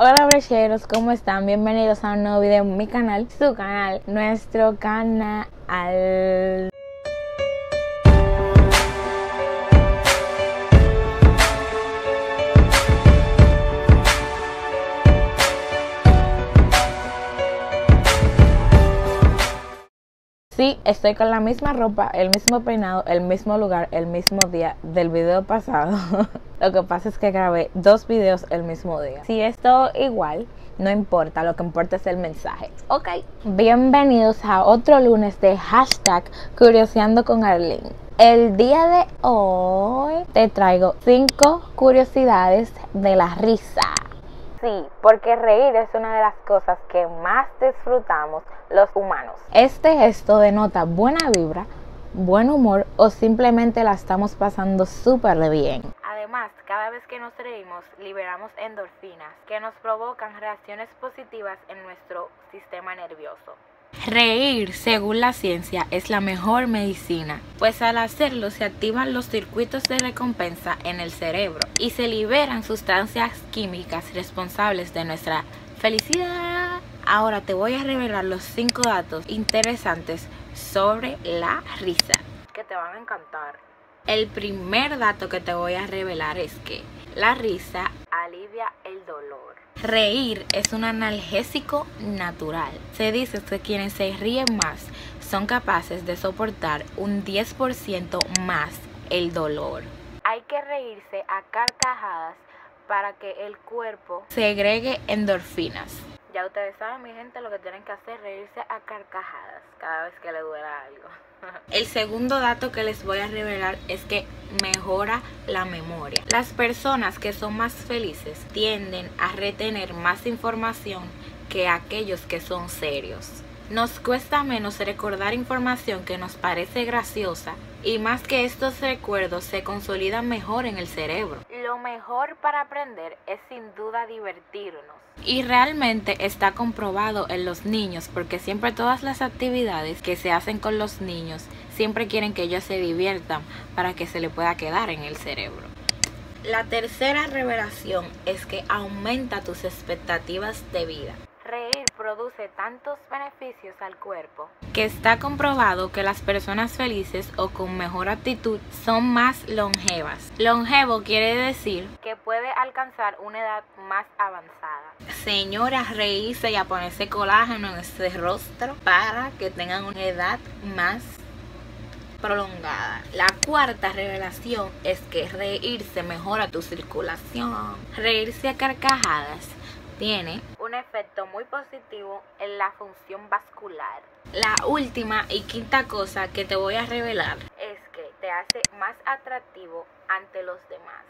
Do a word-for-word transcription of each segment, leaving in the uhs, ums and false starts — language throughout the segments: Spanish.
Hola brecheros, ¿cómo están? Bienvenidos a un nuevo video en mi canal, su canal, nuestro canal. Sí, estoy con la misma ropa, el mismo peinado, el mismo lugar, el mismo día del video pasado. Lo que pasa es que grabé dos videos el mismo día. Si es todo igual, no importa, lo que importa es el mensaje. Ok, bienvenidos a otro lunes de hashtag Curioseando con Arlene. El día de hoy te traigo cinco curiosidades de la risa. Sí, porque reír es una de las cosas que más disfrutamos los humanos. Este gesto denota buena vibra, buen humor o simplemente la estamos pasando súper bien. Además, cada vez que nos reímos, liberamos endorfinas que nos provocan reacciones positivas en nuestro sistema nervioso. Reír, según la ciencia, es la mejor medicina, pues al hacerlo se activan los circuitos de recompensa en el cerebro y se liberan sustancias químicas responsables de nuestra felicidad. Ahora te voy a revelar los cinco datos interesantes sobre la risa, que te van a encantar. El primer dato que te voy a revelar es que la risa alivia el dolor. Reír es un analgésico natural. Se dice que quienes se ríen más son capaces de soportar un diez por ciento más el dolor. Hay que reírse a carcajadas para que el cuerpo segregue endorfinas. Ya ustedes saben, mi gente, lo que tienen que hacer es reírse a carcajadas cada vez que le duela algo. El segundo dato que les voy a revelar es que mejora la memoria. Las personas que son más felices tienden a retener más información que aquellos que son serios. Nos cuesta menos recordar información que nos parece graciosa y más que estos recuerdos se consolidan mejor en el cerebro. Lo mejor para aprender es sin duda divertirnos. Y realmente está comprobado en los niños, porque siempre todas las actividades que se hacen con los niños siempre quieren que ellos se diviertan para que se le pueda quedar en el cerebro. La tercera revelación es que aumenta tus expectativas de vida. Reír produce tantos beneficios al cuerpo que está comprobado que las personas felices o con mejor actitud son más longevas. Longevo quiere decir que puede alcanzar una edad más avanzada. Señoras, reírse y a ponerse colágeno en ese rostro para que tengan una edad más prolongada. La cuarta revelación es que reírse mejora tu circulación. Reírse a carcajadas tiene un efecto muy positivo en la función vascular. La última y quinta cosa que te voy a revelar es que te hace más atractivo ante los demás.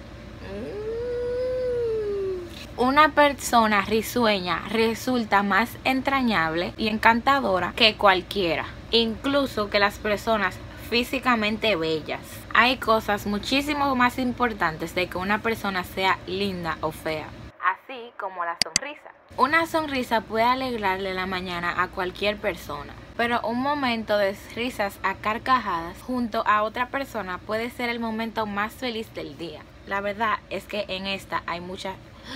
Mm. Una persona risueña resulta más entrañable y encantadora que cualquiera, incluso que las personas físicamente bellas. Hay cosas muchísimo más importantes de que una persona sea linda o fea, así como la sonrisa. Una sonrisa puede alegrarle la mañana a cualquier persona, pero un momento de risas a carcajadas junto a otra persona puede ser el momento más feliz del día. La verdad es que en esta hay mucha...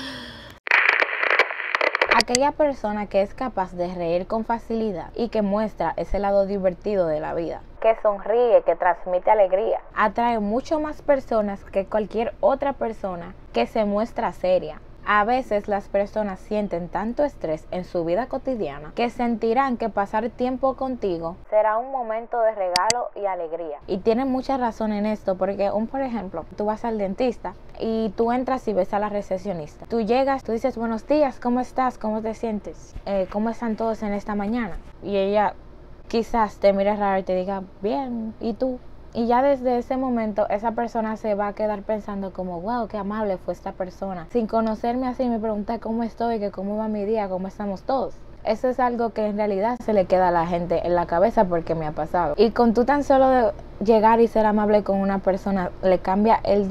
Aquella persona que es capaz de reír con facilidad y que muestra ese lado divertido de la vida, que sonríe, que transmite alegría, atrae mucho más personas que cualquier otra persona que se muestra seria. A veces las personas sienten tanto estrés en su vida cotidiana que sentirán que pasar tiempo contigo será un momento de regalo y alegría. Y tienen mucha razón en esto, porque un por ejemplo, tú vas al dentista y tú entras y ves a la recepcionista. Tú llegas, tú dices buenos días, ¿cómo estás? ¿Cómo te sientes? Eh, ¿Cómo están todos en esta mañana? Y ella quizás te mire raro y te diga bien, ¿y tú? Y ya desde ese momento esa persona se va a quedar pensando como, wow, qué amable fue esta persona. Sin conocerme así me pregunta cómo estoy, que cómo va mi día, cómo estamos todos. Eso es algo que en realidad se le queda a la gente en la cabeza porque me ha pasado. Y con tú tan solo de llegar y ser amable con una persona le cambia el día.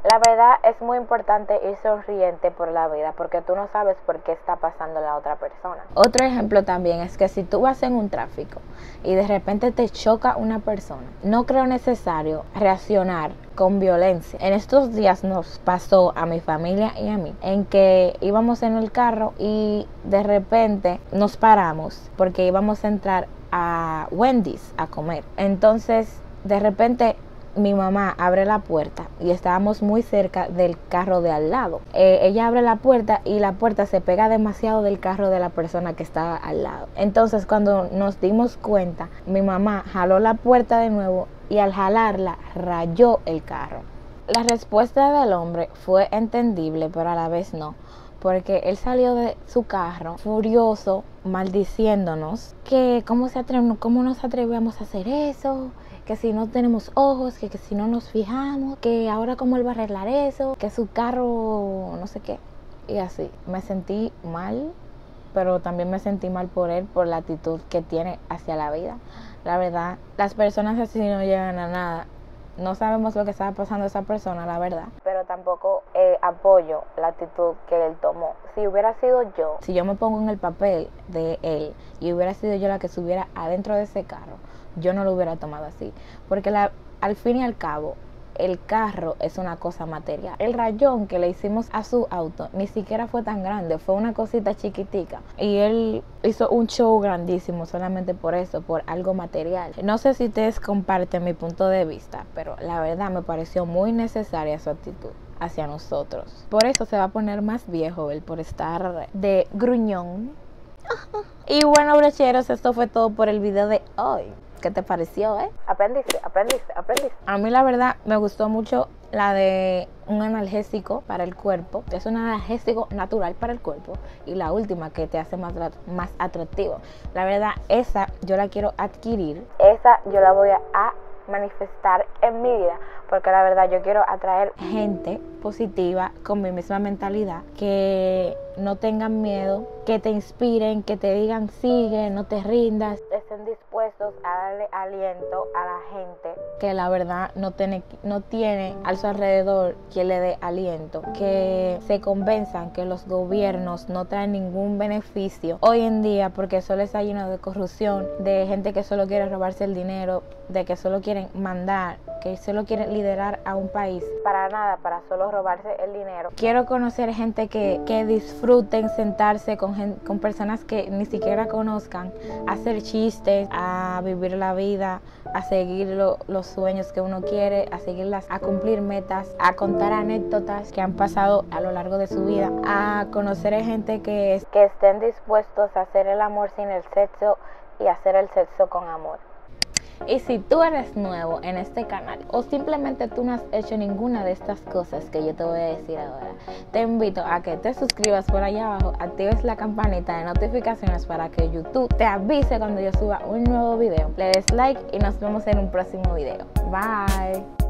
La verdad es muy importante ir sonriente por la vida porque tú no sabes por qué está pasando la otra persona. Otro ejemplo también es que si tú vas en un tráfico y de repente te choca una persona, no creo necesario reaccionar con violencia. En estos días nos pasó a mi familia y a mí en que íbamos en el carro y de repente nos paramos porque íbamos a entrar a Wendy's a comer. Entonces de repente mi mamá abre la puerta y estábamos muy cerca del carro de al lado. Eh, ella abre la puerta y la puerta se pega demasiado del carro de la persona que estaba al lado. Entonces cuando nos dimos cuenta, mi mamá jaló la puerta de nuevo y al jalarla rayó el carro. La respuesta del hombre fue entendible, pero a la vez no, porque él salió de su carro furioso, maldiciéndonos que cómo, se atre- cómo nos atrevíamos a hacer eso, que si no tenemos ojos, que, que si no nos fijamos, que ahora cómo él va a arreglar eso, que su carro no sé qué. Y así, me sentí mal, pero también me sentí mal por él, por la actitud que tiene hacia la vida. La verdad, las personas así no llegan a nada. No sabemos lo que estaba pasando a esa persona, la verdad. Pero tampoco eh, apoyo la actitud que él tomó. Si hubiera sido yo, si yo me pongo en el papel de él y hubiera sido yo la que estuviera adentro de ese carro, yo no lo hubiera tomado así. Porque la, al fin y al cabo, el carro es una cosa material. El rayón que le hicimos a su auto ni siquiera fue tan grande, fue una cosita chiquitica. Y él hizo un show grandísimo solamente por eso, por algo material. No sé si ustedes comparten mi punto de vista, pero la verdad me pareció muy necesaria su actitud hacia nosotros. Por eso se va a poner más viejo él, por estar de gruñón. Y bueno, brocheros, esto fue todo por el video de hoy. ¿Qué te pareció, eh? Aprendiste, aprendiste, aprendiste. A mí la verdad me gustó mucho la de un analgésico para el cuerpo. Es un analgésico natural para el cuerpo. Y la última que te hace más, más atractivo. La verdad, esa yo la quiero adquirir. Esa yo la voy a, a manifestar en mi vida. Porque la verdad yo quiero atraer gente positiva con mi misma mentalidad. Que no tengan miedo, que te inspiren, que te digan sigue, no te rindas. Estén dispuestos a darle aliento a la gente que la verdad no tiene, no tiene a su alrededor quien le dé aliento. Que se convenzan que los gobiernos no traen ningún beneficio hoy en día porque solo está lleno de corrupción, de gente que solo quiere robarse el dinero, de que solo quieren mandar, que solo quieren liderar a un país para nada, para solo robarse el dinero. Quiero conocer gente que, que disfruten sentarse con, gente, con personas que ni siquiera conozcan, a hacer chistes, a vivir la vida, a seguir lo, los sueños que uno quiere, a seguirlas, a cumplir metas, a contar anécdotas que han pasado a lo largo de su vida, a conocer a gente que, que estén dispuestos a hacer el amor sin el sexo y hacer el sexo con amor. Y si tú eres nuevo en este canal o simplemente tú no has hecho ninguna de estas cosas que yo te voy a decir ahora, te invito a que te suscribas por allá abajo, actives la campanita de notificaciones para que YouTube te avise cuando yo suba un nuevo video. Le des like y nos vemos en un próximo video. Bye.